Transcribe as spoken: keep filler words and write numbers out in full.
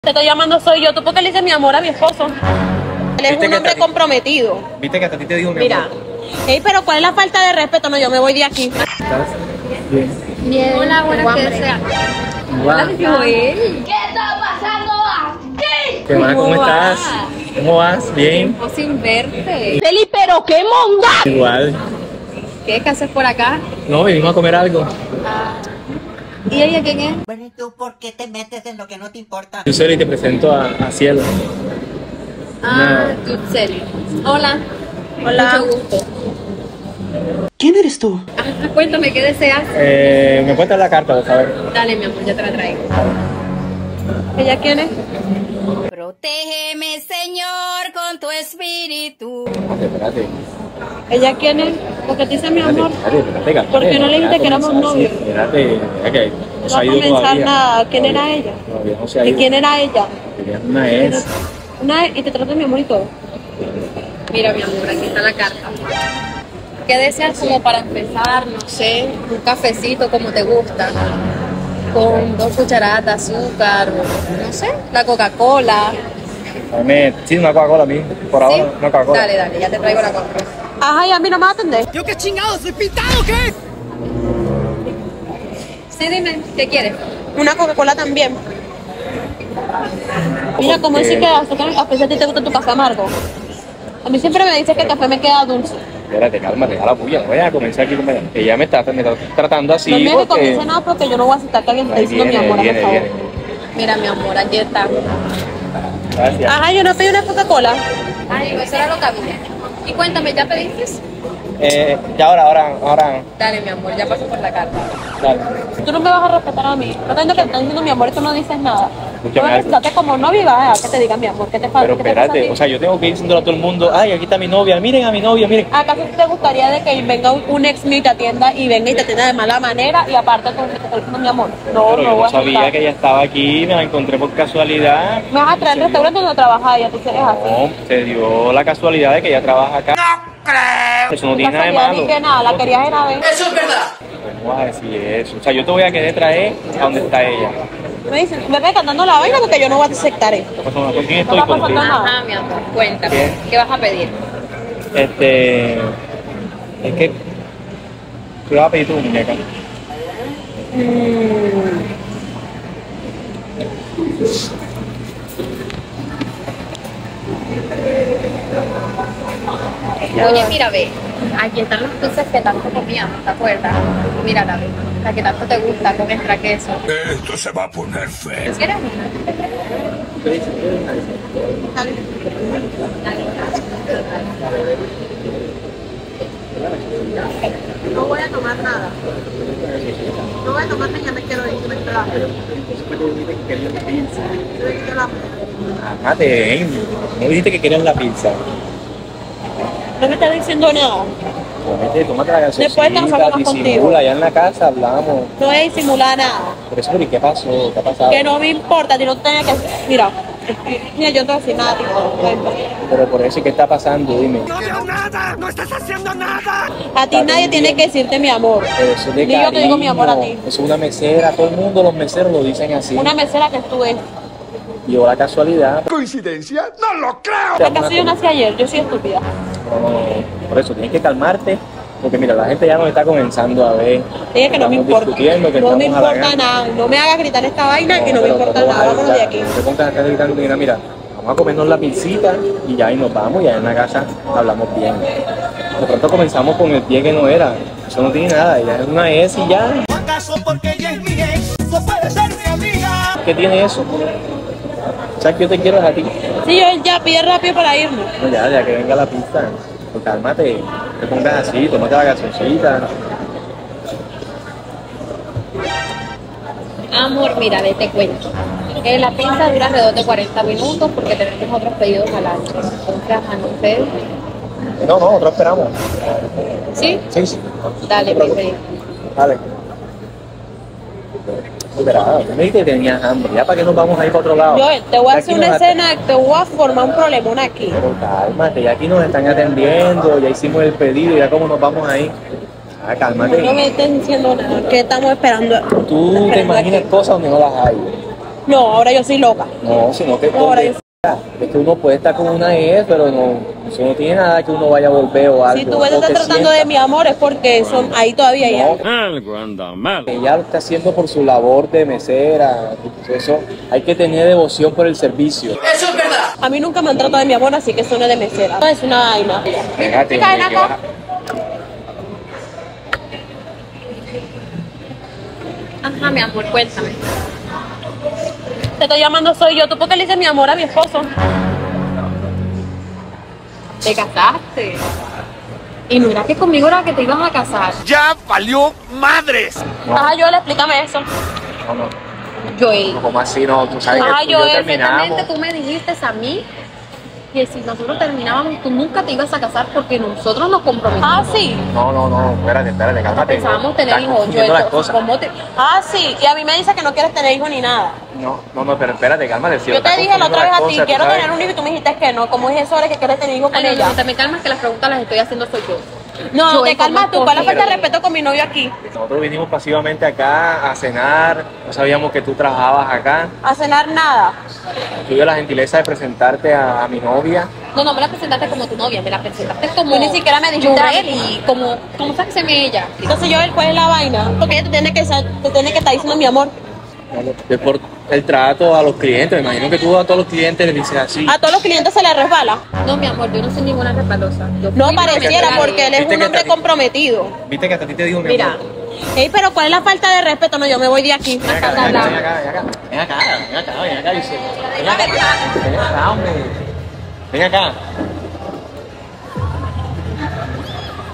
Te estoy llamando soy yo. ¿Tú por qué le dices mi amor a mi esposo? Él es un hombre comprometido. Viste que hasta a ti te digo mi Mira. amor. Ey, pero ¿cuál es la falta de respeto? No, yo me voy de aquí. ¿Estás bien? Bien. Hola, buenas tardes. Hola, Joel. ¿Qué está pasando aquí? ¿Qué más? ¿Cómo ¿Cómo estás? vas? ¿Cómo vas? ¿Bien? Tiempo sin verte. Felipe, pero qué monda. Igual. ¿Qué? ¿Qué haces por acá? No, venimos a comer algo. Ah. ¿Y ella quién es? Bueno, ¿y tú por qué te metes en lo que no te importa? Yo soy y te presento a, a Cielo. Ah, Yutseli. Hola. Hola. Mucho gusto. ¿Quién eres tú? Ah, cuéntame, ¿qué deseas? Eh, ¿Me cuentas la carta, por favor? Dale, mi amor, ya te la traigo. ¿Ella quién es? Protégeme, Señor, con tu espíritu. Espérate, espérate. ¿Ella quién es? Porque te dice mi amor. Espérate, espérate, espérate. ¿Por qué no le dijiste que éramos novios? Espérate, espérate, que no No se va ha a ido comenzar todavía. nada. ¿Quién era Todavía- ella? Todavía no se ha ¿De ido. quién era ella? Ella es una ex. Una y te trata de mi amor y todo. Mira, mi amor, aquí está la carta. ¿Qué deseas como para empezar? No sé, un cafecito como te gusta, con dos cucharadas de azúcar, no sé, la Coca-Cola. Dame, sí, una Coca-Cola a mí. Por ahora, ¿Sí? una Coca-Cola. Dale, dale, ya te traigo la compra. Ajá, y a mí no me vas a atender. ¿Yo qué chingado? ¿Soy pintado o qué? Sí, dime, ¿qué quieres? Una Coca-Cola también. Mira, ¿cómo Porque- dice que azúcar, a pesar de ti te gusta tu café amargo? A mí siempre me dice que el café me queda dulce. Espérate, cálmate, deja la puya. No vayas a comenzar aquí con ella me está, me está tratando así. No me porque... comience nada porque yo no voy a aceptar que alguien te Ahí esté diciendo mi viene, amor, viene, por favor. viene. Mira, mi amor, aquí está. Gracias. Ajá, yo no pedí una Coca-Cola. Ay, eso era lo que había. Y cuéntame, ¿ya pediste? Eh, ya ahora, ahora, ahora. Dale, mi amor, ya pasó por la carta. Dale. Tú no me vas a respetar a mí. No tengo que estar diciendo mi amor y tú no dices nada. Tú Escúchame me algo. presentaste como novia y vas a dejar que te diga mi amor. ¿Qué te falta? Pero ¿Qué te pasa a espérate, ti? o sea, yo tengo que ir diciéndole a todo el mundo, ay, aquí está mi novia, miren a mi novia, miren. ¿Acaso te gustaría de que venga un, un ex mío y te atienda y venga y te atienda de mala manera y aparte tú te estás diciendo mi amor? No, Pero no yo voy no a sabía aceptar. que ella estaba aquí, me la encontré por casualidad. Me vas a traer al restaurante donde trabajas y tú eres así. No, se dio la casualidad de que ella trabaja acá. ¡No creo! Eso no tiene nada de Casualidad malo. ni que nada, la querías ir a ver. Eso es verdad. ¿Cómo vas a decir eso? O sea, yo te voy a querer traer a donde está ella. Me dicen, me ves cantando la vaina porque yo no voy a aceptar esto. ¿Qué pasó? ¿Con quién No estoy? va a ¿Con pasar quién? nada. Ajá, mi amor, cuéntame. ¿Qué? ¿Qué vas a pedir? Este. Es que. ¿Qué vas a pedir tú, muñeca? Oye, mira, ve, aquí están los dulces que tanto comíamos, ¿te acuerdas? Mira, la, la que tanto te gusta con extra queso. Esto se va a poner feo. ¿Quieres una? No voy a tomar nada. No voy a tomar nada, ya me quiero ir. Me quedo hambre. Me quedo hambre. Ajá, te no dijiste que querías la pizza. No me estás diciendo nada. Tómate, tómate la Después que nos gaseosita, vamos contigo. disimula, allá en la casa hablamos. No voy a disimular nada. Por eso, ¿y qué pasó? ¿Qué ha pasado? Que no me importa, si no tenía que. Mira, mira, yo no te voy a decir nada, tipo. Pero por eso, ¿qué está pasando? Dime. ¡No veo nada! ¡No estás haciendo nada! A ti nadie tiene que decirte mi amor. Pero eso es de Ni yo te digo mi amor a cariño. ti. Eso es una mesera, todo el mundo, los meseros lo dicen así. Una mesera que estuve. Y yo la casualidad. ¿Coincidencia? ¡No lo creo! ¿Acaso yo nací ayer? Yo soy estúpida. No, no, no. Por eso, tienes que calmarte. Porque mira, la gente ya nos está comenzando a ver. Dije que no me Estamos importa. discutiendo, que No me estamos importa halagando. nada. No me hagas gritar esta vaina y no me pero importa ¿cómo vas nada. a Vámonos de gritar? aquí. No te pongas acá gritando, mira, mira, vamos a comernos la pizzita y ya ahí nos vamos, ya en la casa hablamos bien. De pronto comenzamos con el pie que no era. Eso no tiene nada, ella es una S y ya. ¿Acaso porque ella es mi ex? ¿No puede ser mi amiga? ¿Qué tiene eso? ¿Sabes que yo te quiero es a ti? Sí, yo ya pide rápido para irnos. No, ya, ya que venga la pizza. Pues cálmate, te pongas así, tómate la gaseosita. Amor, mira, ve, te cuento. Eh, la pizza dura alrededor de cuarenta minutos porque tenemos otros pedidos al año. Entonces, ajá, no sé. No, no, nosotros esperamos. ¿Sí? Sí, sí. Dale, No te mi preocupes. rey. Dale. Espera, tú me dijiste que tenías hambre, ya para que nos vamos a ir para otro lado. Yo te voy a Ya hacer aquí una nos escena, te voy a formar un problemón aquí. Pero cálmate, ya aquí nos están atendiendo, ya hicimos el pedido, ya cómo nos vamos a ir. Ah, cálmate. No me estén diciendo nada. ¿Qué estamos esperando? Tú te esperando imaginas aquí? cosas donde no las hay. No, ahora yo soy loca. No, sino que No, ahora donde- es que uno puede estar con una ex, pero no, eso no tiene nada que uno vaya a volver o algo. Si tú ves o estás te tratando sientas. de mi amor es porque son ahí todavía hay algo. Algo anda mal. Ella lo está haciendo por su labor de mesera. Eso hay que tener devoción por el servicio. A mí nunca me han tratado de mi amor, así que eso no es de mesera. No es una vaina. Fíjate, ¿Qué caen hombre, que acá? vas a- Ajá, mi amor, cuéntame. Te estoy llamando soy yo. ¿Tú por qué le dices mi amor a mi esposo? Te casaste. Y no era que conmigo era que te ibas a casar. Ya valió madres. Ajá, Joel, explícame eso. No, no, Joel. no, como así, no, tú sabes Ah, que tú y yo yo Perfectamente terminamos. tú me dijiste a mí que si nosotros terminábamos, tú nunca te ibas a casar porque nosotros nos comprometimos. Ah, sí. No, no, no, espérate, espérate, cálmate. Pensábamos tener Estás hijos. confundiendo Joel, las cosas. ¿cómo te...? Ah, sí. Y a mí me dice que no quieres tener hijos ni nada. No, no, no, pero espérate, cálmate. si Yo estás te dije la otra vez confundiendo a ti, las cosas, quiero tú sabes. tener un hijo y tú me dijiste que no. ¿Cómo es eso ahora que quieres tener hijos con Ay, no, ella? no, te me calmas que las preguntas las estoy haciendo soy yo. No, Joel, te calmas ¿cómo tú. ¿Cuál es la falta de posible? respeto con mi novio aquí? Nosotros vinimos pasivamente acá a cenar, no sabíamos que tú trabajabas acá. A cenar nada. Tuve la gentileza de presentarte a, a mi novia. No, no me la presentaste como tu novia, me la presentaste como... Tú ni siquiera me dijiste a Joel, mí. y como... ¿Cómo sabes que se me ella? Entonces, Joel, ¿cuál es la vaina? Porque ella te tiene que, sa- te tiene que estar diciendo mi amor. Es por el trato a los clientes. Me imagino que tú a todos los clientes les dices así. A todos los clientes se les resbala. No, mi amor, yo no soy ninguna resbalosa. Yo No fui pareciera prometida de- porque él es Viste un que hombre te- comprometido. Viste que hasta a ti te digo mi Mira, amor. Ey, pero ¿cuál es la falta de respeto? No, yo me voy de aquí. Ven acá, ven acá, ven acá, ven acá, ven acá, ven acá, ven acá, dice. Ven acá, ven acá, hombre. Ven acá.